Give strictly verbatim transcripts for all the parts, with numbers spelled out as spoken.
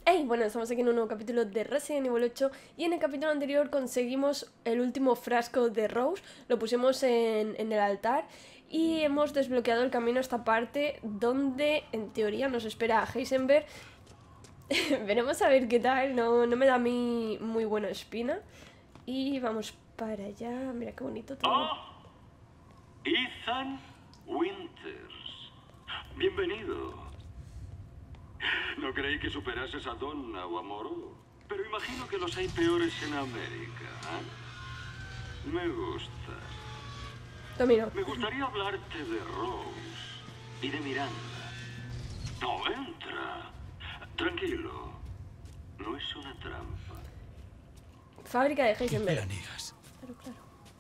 Hey, bueno, estamos aquí en un nuevo capítulo de Resident Evil ocho y en el capítulo anterior conseguimos el último frasco de Rose, lo pusimos en, en el altar y hemos desbloqueado el camino a esta parte donde en teoría nos espera Heisenberg. Veremos a ver qué tal, no, no me da a mí muy buena espina y vamos para allá, mira qué bonito todo. Oh, Ethan Winters, bienvenido. No creí que superases a Donna o a Moreau, pero imagino que los hay peores en América, ¿eh? Me gusta. Domino. Me gustaría hablarte de Rose y de Miranda. No, entra. Tranquilo. No es una trampa. Fábrica de Heisenberg. ¿Qué planeas? Claro, claro.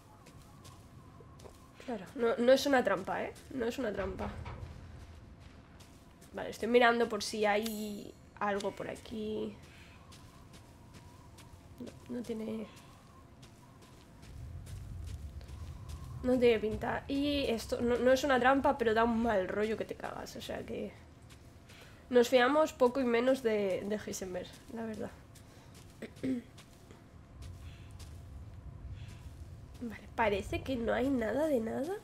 Claro, no, no es una trampa, ¿eh? No es una trampa. Vale, estoy mirando por si hay algo por aquí. No, no tiene... No tiene pinta. Y esto no, no es una trampa, pero da un mal rollo que te cagas. O sea que... Nos fiamos poco y menos de, de Heisenberg, la verdad. Vale, parece que no hay nada de nada.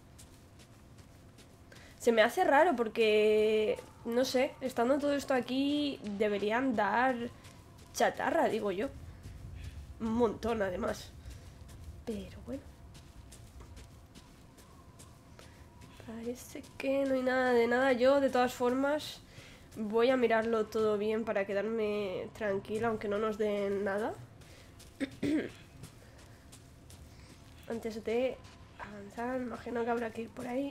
Se me hace raro porque, no sé, estando todo esto aquí deberían dar chatarra, digo yo. Un montón, además. Pero bueno. Parece que no hay nada de nada. Yo, de todas formas, voy a mirarlo todo bien para quedarme tranquila, aunque no nos den nada. Antes de avanzar, me imagino que habrá que ir por ahí.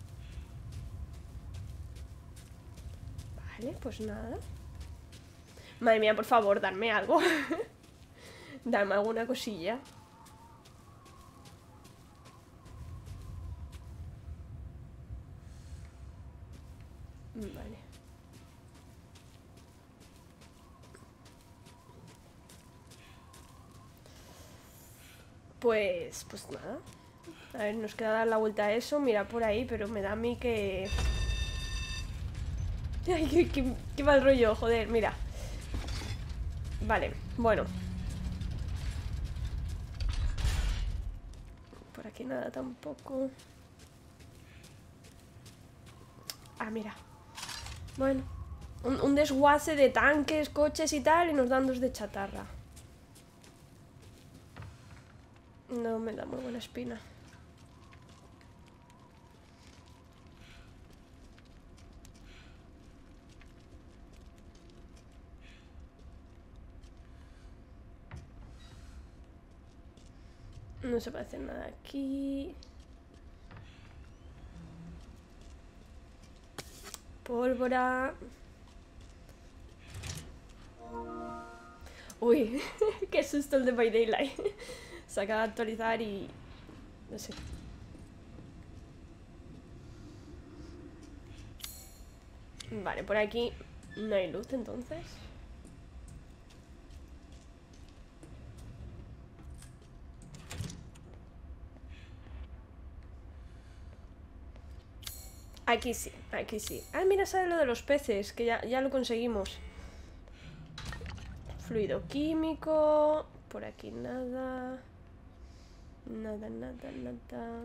Vale, pues nada. Madre mía, por favor, darme algo. Dame alguna cosilla. Vale. Pues, pues nada. A ver, nos queda dar la vuelta a eso, mirar por ahí, pero me da a mí que... Ay, qué, qué, qué mal rollo, joder, mira. Vale, bueno. Por aquí nada tampoco. Ah, mira. Bueno, un, un desguace de tanques, coches y tal, y nos dan dos de chatarra. No me da muy buena espina. No se puede hacer nada aquí. Pólvora. Uy, qué susto el de By Daylight. Se acaba de actualizar y... no sé. Vale, por aquí no hay luz entonces. Aquí sí, aquí sí. Ah, mira, sale lo de los peces, que ya, ya lo conseguimos. Fluido químico. Por aquí nada. Nada, nada, nada.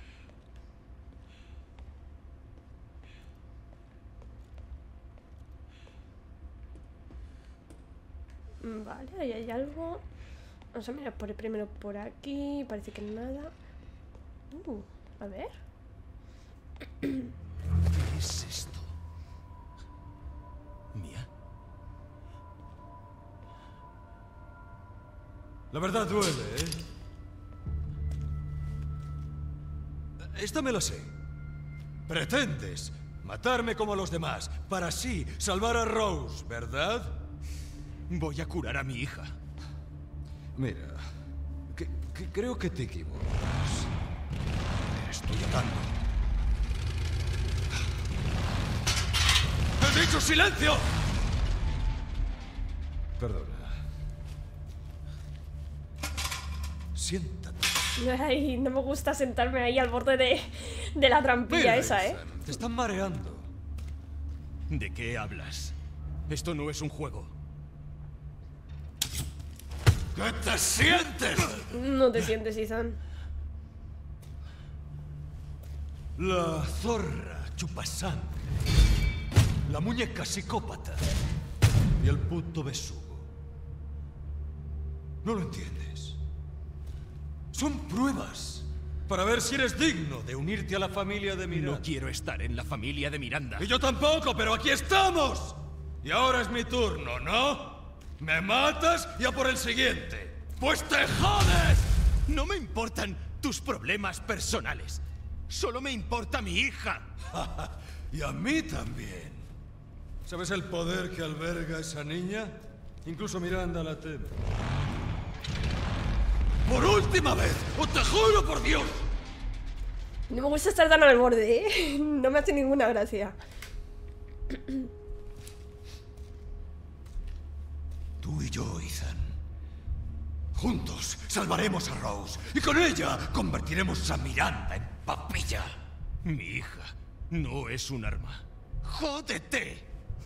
Vale, ahí hay algo. Vamos a mirar por primero por aquí. Parece que nada. Uh, a ver. ¿Qué es esto? ¿Mía? La verdad duele, ¿eh? Esta me la sé. Pretendes matarme como a los demás para así salvar a Rose, ¿verdad? Voy a curar a mi hija. Mira, que, que creo que te equivocas. Te estoy atando. ¡He dicho silencio! Perdona. Siéntate. Ay, no me gusta sentarme ahí al borde de, de la trampilla. Mira, esa, ¿eh? Te están mareando. ¿De qué hablas? Esto no es un juego. ¿Qué te sientes? No te sientes, Ethan. La zorra chupasangre, la muñeca psicópata y el puto besugo. ¿No lo entiendes? Son pruebas para ver si eres digno de unirte a la familia de Miranda. No quiero estar en la familia de Miranda. Y yo tampoco, pero aquí estamos. Y ahora es mi turno, ¿no? Me matas y a por el siguiente. ¡Pues te jodes! No me importan tus problemas personales. Solo me importa mi hija. Y a mí también. ¿Sabes el poder que alberga esa niña? Incluso Miranda la teme. ¡Por última vez! ¡Os te juro por Dios! No me gusta estar tan al borde, ¿eh? No me hace ninguna gracia. Tú y yo, Ethan. Juntos salvaremos a Rose. Y con ella convertiremos a Miranda en papilla. Mi hija no es un arma. ¡Jódete!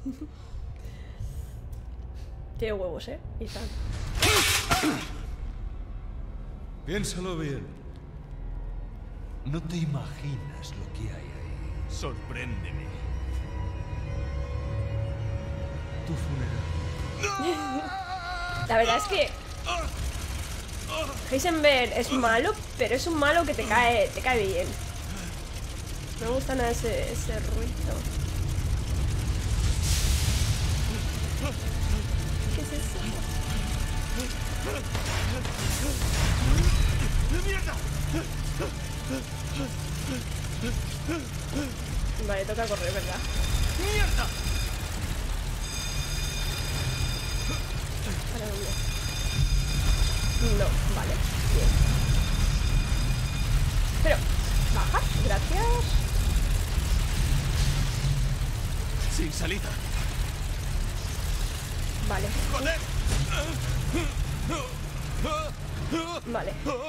Tiene huevos, ¿eh? Ethan. Piénsalo bien. No te imaginas lo que hay ahí. Sorpréndeme. Tu funeral. La verdad es que Heisenberg es malo, pero es un malo que te cae, te cae bien. No me gusta nada ese, ese ruido. ¿Qué es eso? Vale, toca correr, ¿verdad? ¡Mierda! ¿Para dónde? No, vale, bien. Pero, baja, gracias. Sin salida. Vale, ¡Joder! vale.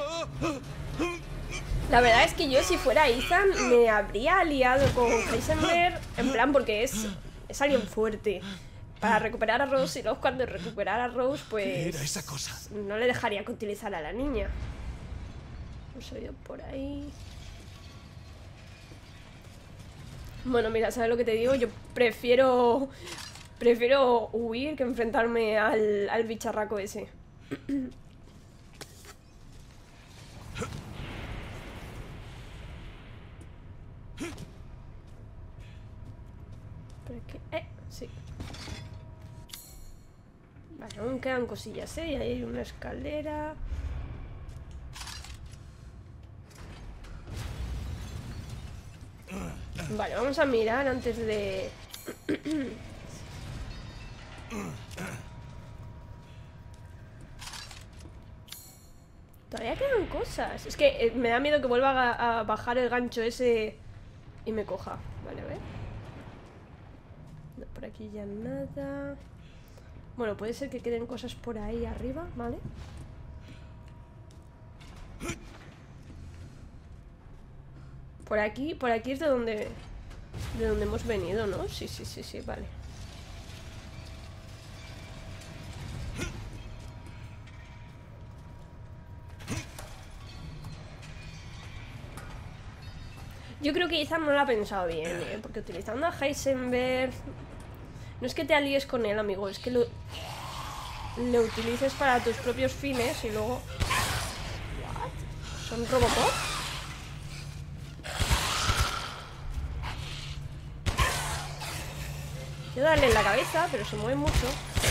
La verdad es que yo, si fuera Ethan, me habría aliado con Heisenberg, en plan, porque es, es alguien fuerte. Para recuperar a Rose, y luego cuando recuperar a Rose, pues... ¿Qué era esa cosa? No le dejaría que utilizara a la niña. Hemos oído por ahí... Bueno, mira, ¿sabes lo que te digo? Yo prefiero... Prefiero huir que enfrentarme al, al bicharraco ese. ¿Por aquí? Eh, sí. Vale, aún quedan cosillas, ¿eh? Y ahí hay una escalera. Vale, vamos a mirar antes de... Todavía quedan cosas. Es que eh, me da miedo que vuelva a, a bajar el gancho ese y me coja. Vale, a ver. No, por aquí ya nada. Bueno, puede ser que queden cosas por ahí arriba, ¿vale? Por aquí, por aquí es de donde... De donde hemos venido, ¿no? Sí, sí, sí, sí, vale. Yo creo que Ethan no lo ha pensado bien, ¿eh? Porque utilizando a Heisenberg... No es que te alíes con él, amigo, es que lo... Le utilices para tus propios fines y luego... ¿What? ¿Son Robocop? Quiero darle en la cabeza, pero se mueve mucho.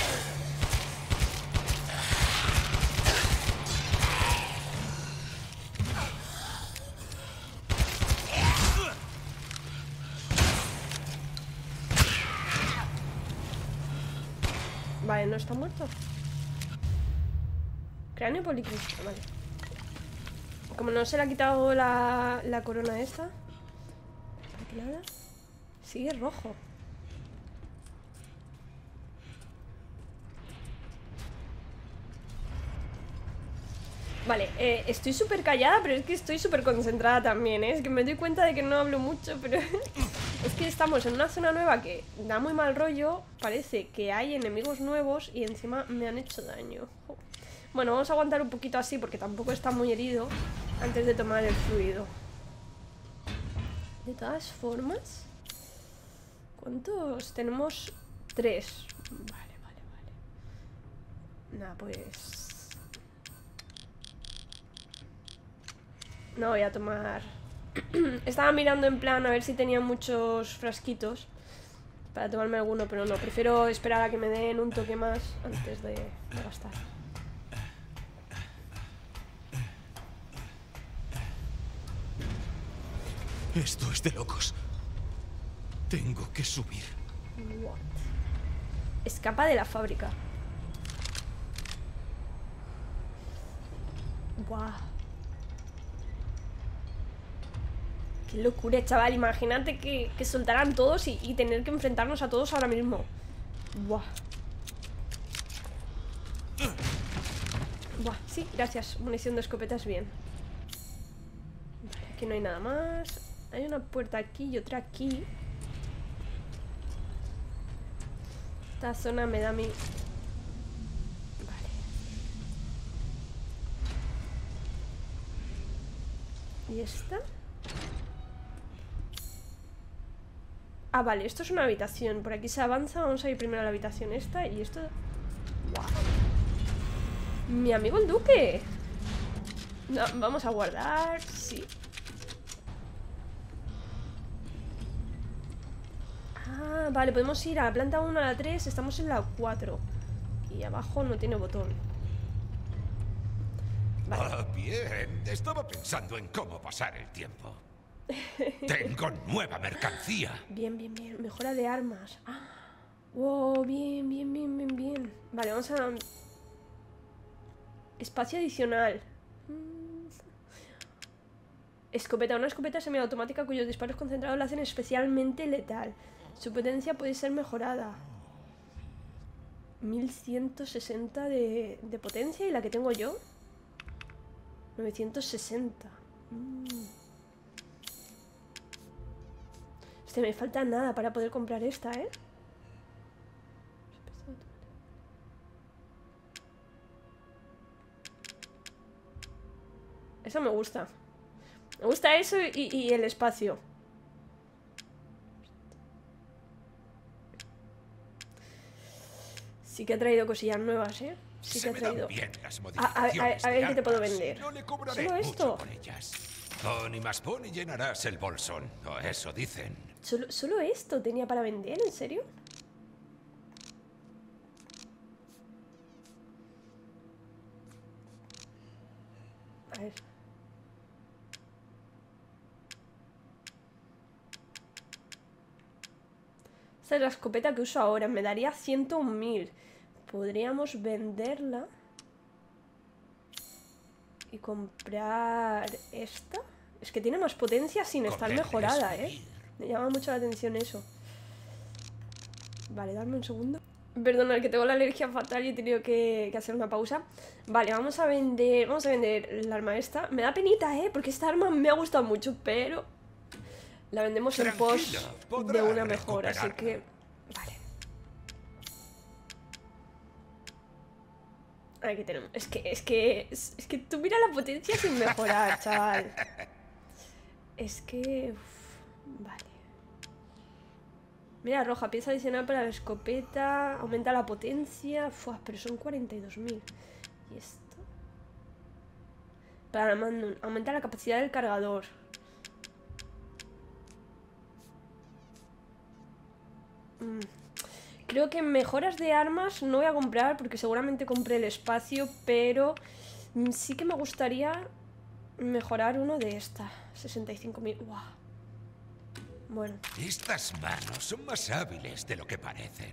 Vale, no está muerto. Cráneo policrístico, vale. Como no se le ha quitado la, la corona esta. ¿Aquí nada? Sigue rojo. Vale, eh, estoy súper callada, pero es que estoy súper concentrada también, ¿eh? Es que me doy cuenta de que no hablo mucho, pero... Es que estamos en una zona nueva que da muy mal rollo. Parece que hay enemigos nuevos y encima me han hecho daño. Bueno, vamos a aguantar un poquito así porque tampoco está muy herido antes de tomar el fluido. De todas formas, ¿cuántos? Tenemos tres. Vale, vale, vale. Nada, pues... no voy a tomar... Estaba mirando en plan a ver si tenía muchos frasquitos para tomarme alguno, pero no. Prefiero esperar a que me den un toque más antes de, de gastar. Esto es de locos. Tengo que subir. What? Escapa de la fábrica. Wow. Qué locura, chaval. Imagínate que, que soltaran todos y, y tener que enfrentarnos a todos ahora mismo. Buah. Buah, sí, gracias. Munición de escopetas, bien. Vale, aquí no hay nada más. Hay una puerta aquí y otra aquí. Esta zona me da mi... Vale. ¿Y esta? Ah, vale, esto es una habitación. Por aquí se avanza, vamos a ir primero a la habitación esta. Y esto... ¡Wow! ¡Mi amigo el duque! No, vamos a guardar... Sí. Ah, vale, podemos ir a la planta uno, a la tres. Estamos en la cuatro. Y abajo no tiene botón. Vale. Ah, bien. Estaba pensando en cómo pasar el tiempo. Tengo nueva mercancía. Bien, bien, bien. Mejora de armas. Ah. Wow, bien, bien, bien, bien, bien. Vale, vamos a... Espacio adicional. Escopeta. Una escopeta semiautomática cuyos disparos concentrados la hacen especialmente letal. Su potencia puede ser mejorada. mil ciento sesenta de, de potencia. ¿Y la que tengo yo? novecientos sesenta. Mm. Este, me falta nada para poder comprar esta, ¿eh? Eso me gusta. Me gusta eso y, y el espacio. Sí que ha traído cosillas nuevas, ¿eh? Sí que ha traído. Bien las a, a, a, a ver qué te puedo vender. No le cobraré ¿Solo esto? con ellas. Con y más pon y llenarás el bolsón. O eso dicen. ¿Solo, ¿Solo esto tenía para vender? ¿En serio? A ver. Esta es la escopeta que uso ahora. Me daría ciento un mil. Podríamos venderla y comprar esta. Es que tiene más potencia sin estar mejorada, ¿eh? Me llama mucho la atención eso. Vale, dame un segundo. Perdona, que tengo la alergia fatal y he tenido que, que hacer una pausa. Vale, vamos a vender Vamos a vender el arma esta. Me da penita, ¿eh? Porque esta arma me ha gustado mucho, pero la vendemos en pos de una mejora, así que... Vale. Aquí tenemos... Es que, es que... Es, es que tú mira la potencia sin mejorar, chaval. Es que... Uf, vale. Mira, roja, pieza adicional para la escopeta. Aumenta la potencia. Fua, pero son cuarenta y dos mil. ¿Y esto? Para la Magnum. Aumenta la capacidad del cargador. Mm. Creo que mejoras de armas no voy a comprar porque seguramente compré el espacio, pero sí que me gustaría mejorar uno de esta. sesenta y cinco mil. Wow. Bueno. Estas manos son más hábiles de lo que parecen.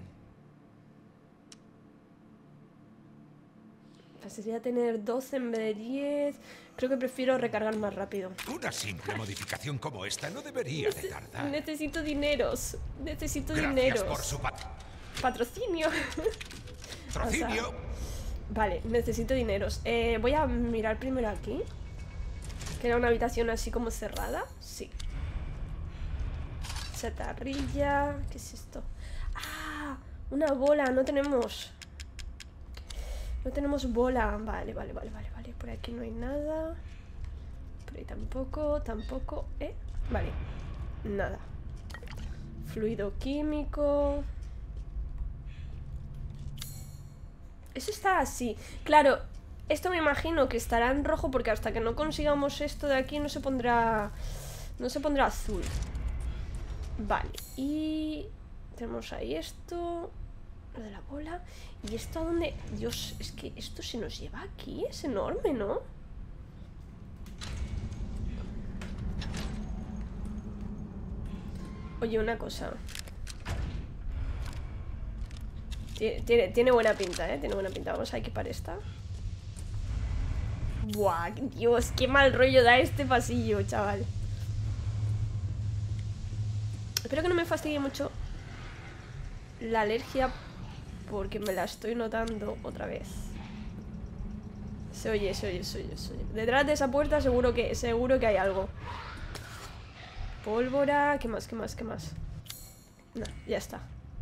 Sería tener doce en vez de diez. Creo que prefiero recargar más rápido. Una simple modificación como esta no debería de tardar. Necesito dineros. Necesito Gracias dineros. por su pat patrocinio. Patrocinio. O sea, vale, necesito dineros. Eh, voy a mirar primero aquí. Que era una habitación así como cerrada. Sí. Chatarrilla. ¿Qué es esto? Ah, una bola. No tenemos. No tenemos bola. Vale, vale, vale, vale, vale. Por aquí no hay nada. Por ahí tampoco, tampoco. ¿Eh? Vale. Nada. Fluido químico. Eso está así. Claro, esto me imagino que estará en rojo porque hasta que no consigamos esto de aquí no se pondrá... No se pondrá azul. Vale, y... Tenemos ahí esto... Lo de la bola. ¿Y esto a dónde? Dios, es que esto se nos lleva aquí. Es enorme, ¿no? Oye, una cosa. Tiene, tiene, tiene buena pinta, ¿eh? Tiene buena pinta. Vamos a equipar esta. Buah, Dios, qué mal rollo da este pasillo, chaval. Espero que no me fastidie mucho la alergia, porque me la estoy notando otra vez. Se oye, se oye, se oye, se oye. Detrás de esa puerta seguro que, seguro que hay algo. Pólvora, ¿qué más, qué más, qué más? No, ya está.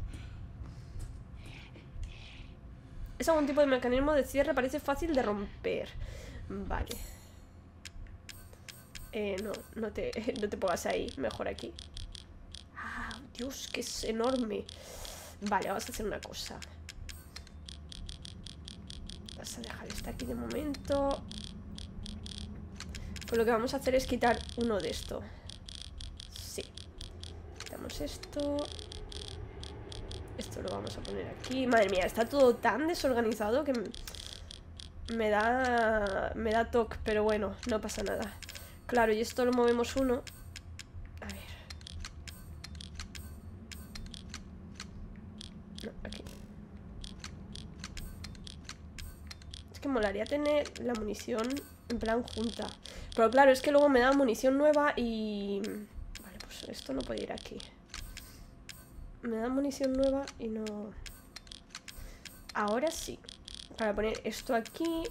Es algún tipo de mecanismo de cierre, parece fácil de romper. Vale. Eh, no, no te, no te pongas ahí, mejor aquí. Ah, Dios, que es enorme. Vale, vamos a hacer una cosa. Vas a dejar esta aquí de momento. Pues lo que vamos a hacer es quitar uno de esto. Sí. Quitamos esto. Esto lo vamos a poner aquí. Madre mía, está todo tan desorganizado que me da... Me da toque, pero bueno, no pasa nada. Claro, y esto lo movemos uno. A ver. No, aquí. Es que molaría tener la munición en plan junta. Pero claro, es que luego me da munición nueva y... Vale, pues esto no puede ir aquí. Me da munición nueva y no... Ahora sí. Para poner esto aquí.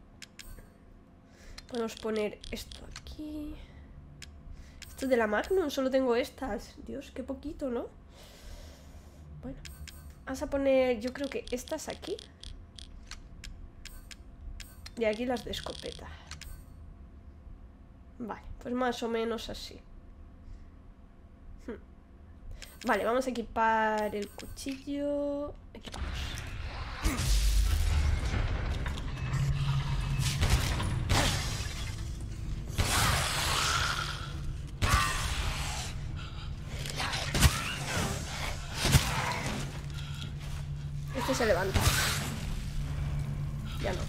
Podemos poner esto aquí. Esto de la Magnum, solo tengo estas. Dios, qué poquito, ¿no? Bueno. Vamos a poner, yo creo que estas aquí. Y aquí las de escopeta. Vale, pues más o menos así. Vale, vamos a equipar el cuchillo. Equipamos. Este se levanta. Ya no.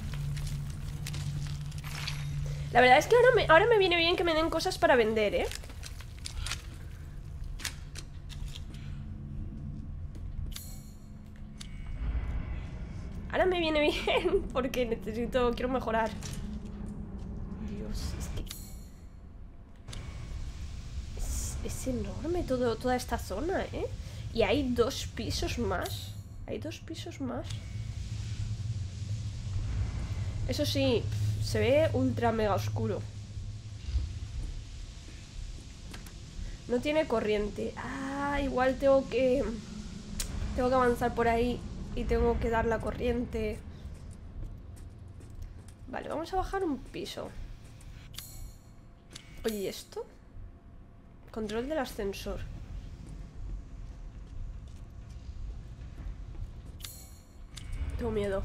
La verdad es que ahora me, ahora me viene bien que me den cosas para vender, ¿eh? Ahora me viene bien porque necesito, quiero mejorar. Dios, es que es, es enorme todo, toda esta zona, ¿eh? Y hay dos pisos más. Hay dos pisos más. Eso sí, se ve ultra mega oscuro. No tiene corriente. Ah, igual tengo que Tengo que avanzar por ahí y tengo que dar la corriente. Vale, vamos a bajar un piso. Oye, ¿y esto? Control del ascensor. Tengo miedo.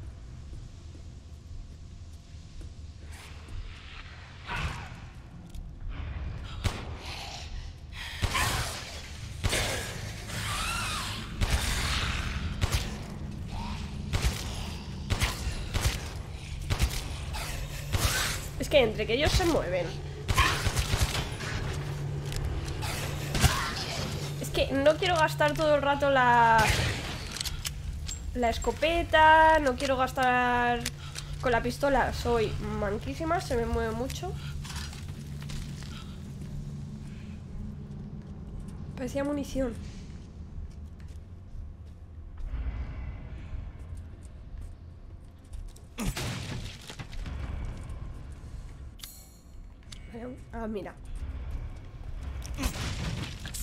Es que entre que ellos se mueven. Es que no quiero gastar todo el rato la... La escopeta. No quiero gastar... Con la pistola soy manquísima. Se me mueve mucho. Parecía munición. Ah, mira.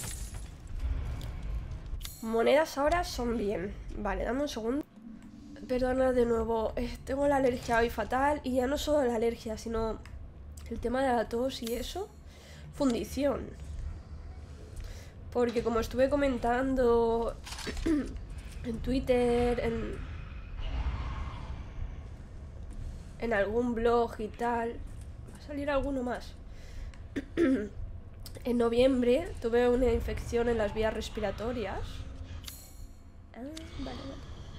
Monedas ahora son bien. Vale, dame un segundo. perdona de nuevo. Eh, tengo la alergia hoy fatal. Y ya no solo la alergia, sino el tema de la tos y eso. Fundición. Porque como estuve comentando en Twitter, en, en algún blog y tal, va a salir alguno más. En noviembre tuve una infección en las vías respiratorias. Ah, vale, vale.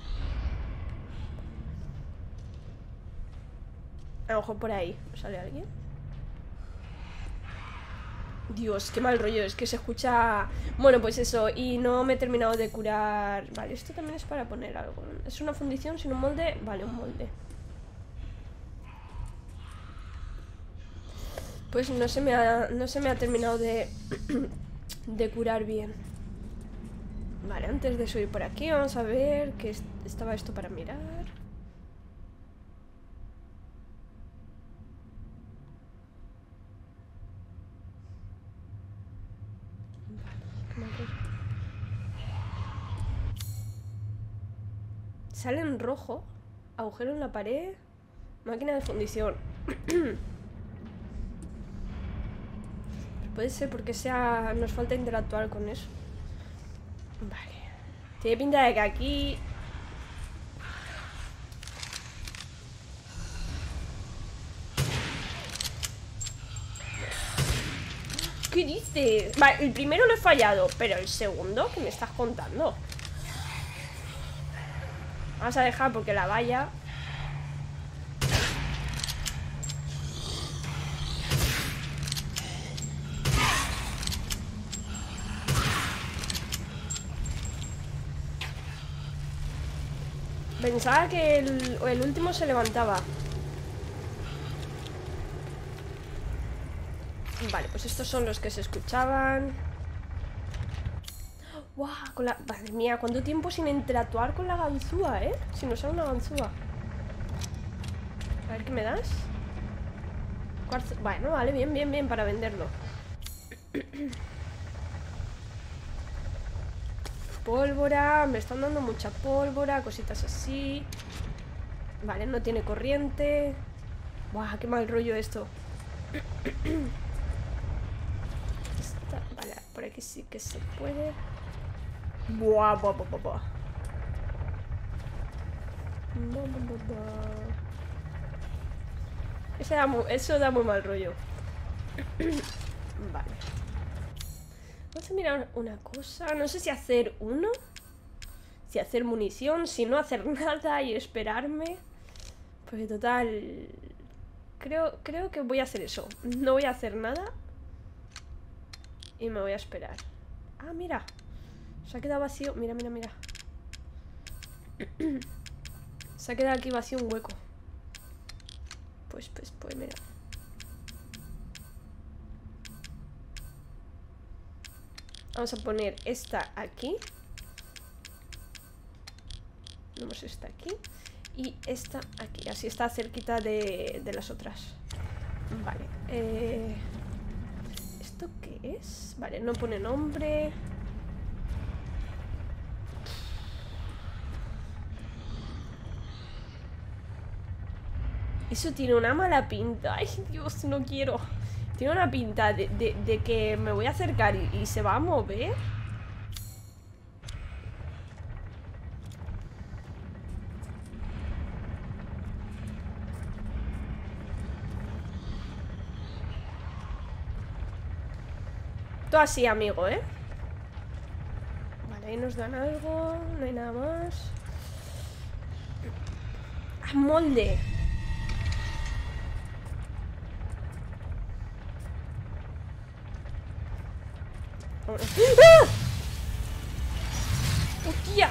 A lo mejor por ahí sale alguien. Dios, qué mal rollo, es que se escucha... Bueno, pues eso, y no me he terminado de curar... Vale, esto también es para poner algo. ¿Es una fundición sin un molde? Vale, un molde. Pues no se me ha, no se me ha terminado de... de curar bien. Vale, antes de subir por aquí, vamos a ver que est- estaba esto para mirar. Sale en rojo. Agujero en la pared. Máquina de fundición. Puede ser porque sea... Nos falta interactuar con eso. Vale. Tiene pinta de que aquí... ¿Qué dices? Vale, el primero lo he fallado. Pero el segundo, ¿qué me estás contando? Vamos a dejar porque la valla... Pensaba que el, el último se levantaba. Vale, pues estos son los que se escuchaban. ¡Guau! Con la... Madre mía, ¿cuánto tiempo sin interactuar con la ganzúa, eh? Si no sale una ganzúa. A ver, ¿qué me das? Cuarzo... Bueno, vale, bien, bien, bien, para venderlo. Pólvora, me están dando mucha pólvora, cositas así. Vale, no tiene corriente. Buah, qué mal rollo esto. Esta, vale, por aquí sí que se puede. Buah, buah, buah, buah, buah. Buah, buah, buah, buah. Eso da muy, eso da muy mal rollo. Vale. Vamos a mirar una cosa. No sé si hacer uno, si hacer munición, si no hacer nada y esperarme. Porque total... Creo, creo que voy a hacer eso. No voy a hacer nada. Y me voy a esperar. Ah, mira. Se ha quedado vacío. Mira, mira, mira. Se ha quedado aquí vacío un hueco. Pues, pues, pues, mira. Vamos a poner esta aquí. Ponemos esta aquí. Y esta aquí. Así está cerquita de, de las otras. Vale. Eh, ¿Esto qué es? Vale, no pone nombre. Eso tiene una mala pinta. Ay, Dios, no quiero. Tiene una pinta de, de, de que me voy a acercar y, y se va a mover. Todo así, amigo, ¿eh? Vale, ahí nos dan algo. No hay nada más. ¡Ah, molde! ¡Ah! ¡Hostia!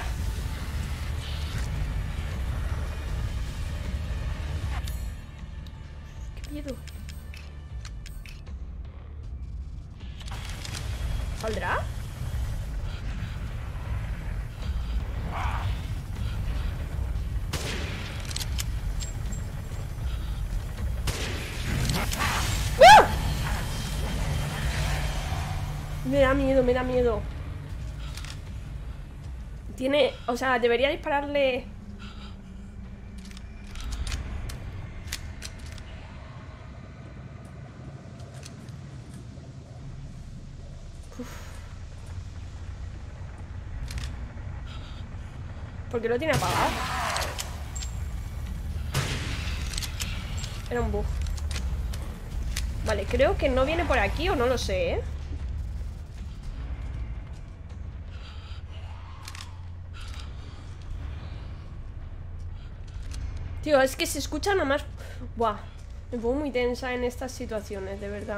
¡Qué miedo! ¿Saldrá? ¡Ah! Me da miedo, me da miedo. Tiene... O sea, debería dispararle... ¿Por qué lo tiene apagado? Era un bug. Vale, creo que no viene por aquí o no lo sé, ¿eh? Tío, es que se escucha nomás... Buah, me pongo muy tensa en estas situaciones, de verdad.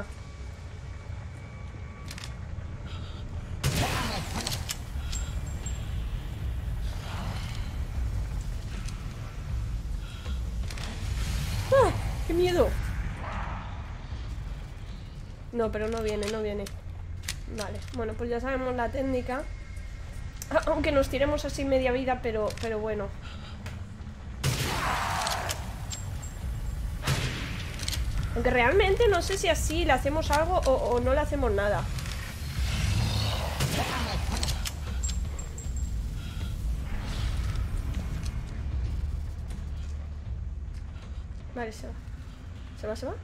¡Ah! ¡Qué miedo! No, pero no viene, no viene. Vale, bueno, pues ya sabemos la técnica. Aunque nos tiremos así media vida, pero, pero bueno. Aunque realmente no sé si así le hacemos algo o, o no le hacemos nada. Vale, se va. ¿Se va, se va?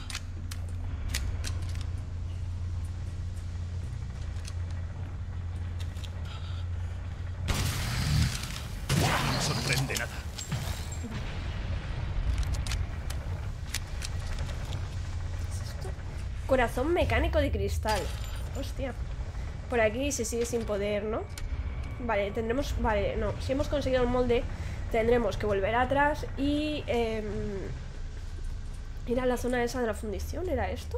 No me sorprende nada. Corazón mecánico de cristal. Hostia. Por aquí se sigue sin poder, ¿no? Vale, tendremos... Vale, no. Si hemos conseguido el molde, tendremos que volver atrás y... Eh, ir a la zona esa de la fundición. ¿Era esto?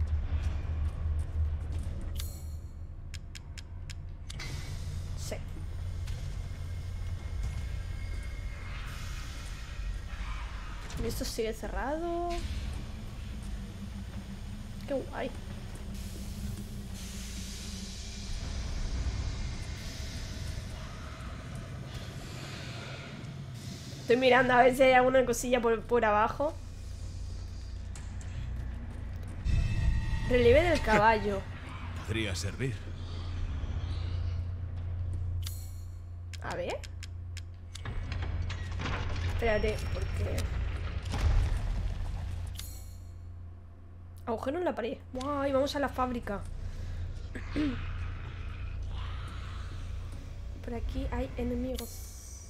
Sí. Y esto sigue cerrado. Qué guay. Estoy mirando a ver si hay alguna cosilla por, por abajo. Relieve del caballo. Podría servir. A ver. Espérate, porque... Agujero en la pared. ¡Guay! Vamos a la fábrica. Por aquí hay enemigos.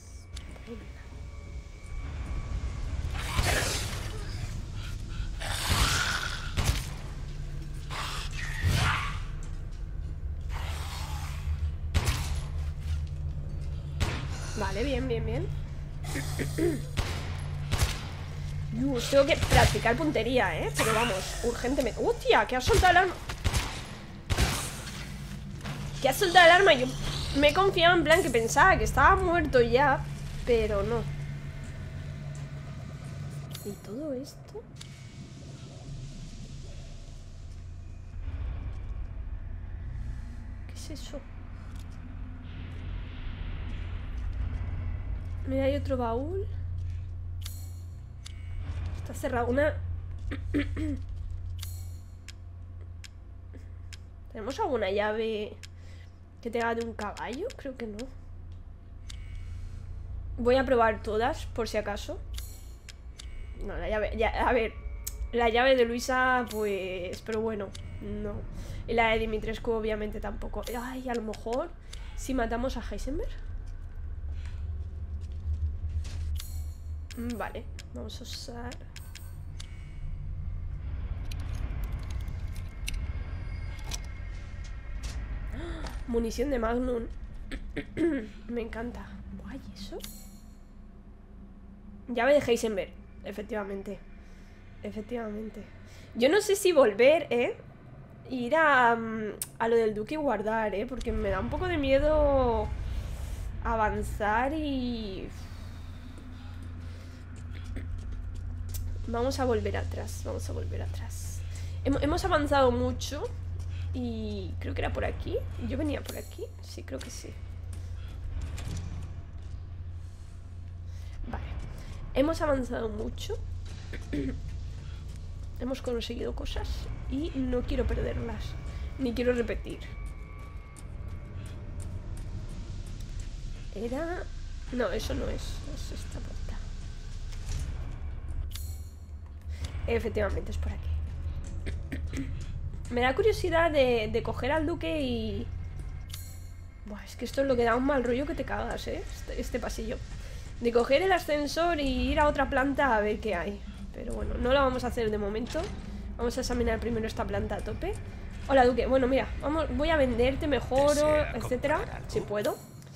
Vale, bien, bien, bien. Dios, tengo que practicar puntería, ¿eh? Pero vamos, urgentemente. ¡Hostia! Que ha soltado el arma. Que ha soltado el arma. Yo me he confiado en plan que pensaba que estaba muerto ya. Pero no. ¿Y todo esto? ¿Qué es eso? Mira, hay otro baúl. Está cerrado. Una... ¿Tenemos alguna llave que tenga de un caballo? Creo que no. Voy a probar todas, por si acaso. No, la llave... Ya, a ver, la llave de Luisa, pues... Pero bueno, no. Y la de Dimitrescu, obviamente, tampoco. Ay, a lo mejor... Si matamos a Heisenberg. Vale, vamos a usar... ¡Ah! Munición de Magnum. Me encanta. Guay, ¿eso? Llave de Heisenberg. Efectivamente. Efectivamente. Yo no sé si volver, ¿eh? Ir a, a lo del Duque y guardar, ¿eh? Porque me da un poco de miedo avanzar y... Vamos a volver atrás, vamos a volver atrás. Hem- Hemos avanzado mucho. Y creo que era por aquí. ¿Yo venía por aquí? Sí, creo que sí. Vale. Hemos avanzado mucho. Hemos conseguido cosas. Y no quiero perderlas. Ni quiero repetir. Era... No, eso no es. Es esta puerta. Efectivamente, es por aquí. Me da curiosidad de, de coger al duque y... Buah, es que esto es lo que da un mal rollo que te cagas, ¿eh? Este, este pasillo. De coger el ascensor y ir a otra planta a ver qué hay. Pero bueno, no lo vamos a hacer de momento. Vamos a examinar primero esta planta a tope. Hola, Duque. Bueno, mira, vamos, voy a venderte mejor, etcétera, si puedo.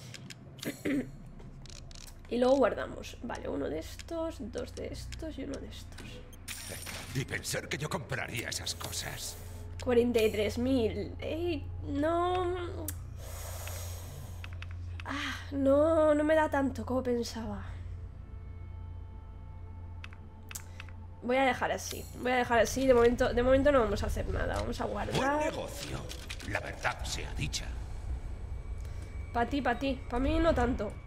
Y luego guardamos. Vale, uno de estos, dos de estos y uno de estos. Y pensar que yo compraría esas cosas. cuarenta y tres mil. Ey, no... Ah, no, no me da tanto como pensaba. Voy a dejar así. Voy a dejar así. De momento, de momento no vamos a hacer nada. Vamos a guardar. Buen negocio. La verdad sea dicha. Para ti, para ti. Para mí no tanto.